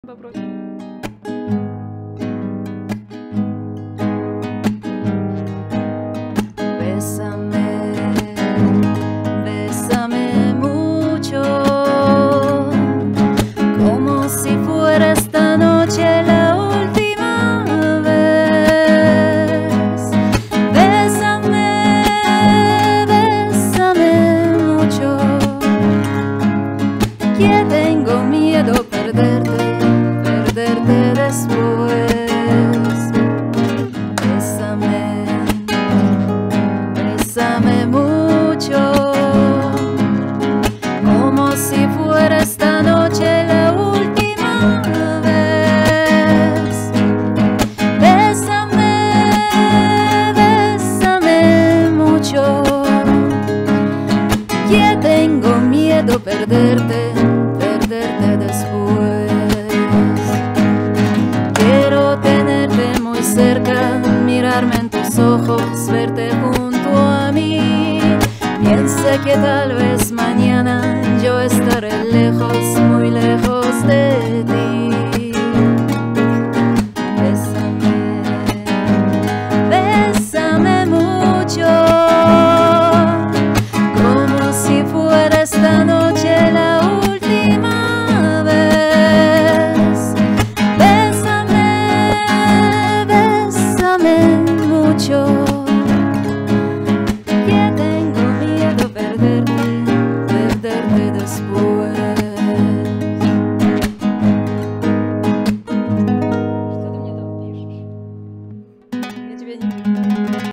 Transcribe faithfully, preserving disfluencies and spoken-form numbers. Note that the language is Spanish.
Bésame, bésame mucho, como si fuera esta noche la última vez. Bésame, bésame mucho, que tengo miedo perderte, perderte después. Bésame, bésame mucho, como si fuera esta noche la última vez. Bésame, bésame mucho, que tengo miedo perderte, perderte después. Quiero tenerte muy cerca, mirarme en tus ojos, verte junto a mí. Piensa que tal vez mañana yo estaré lejos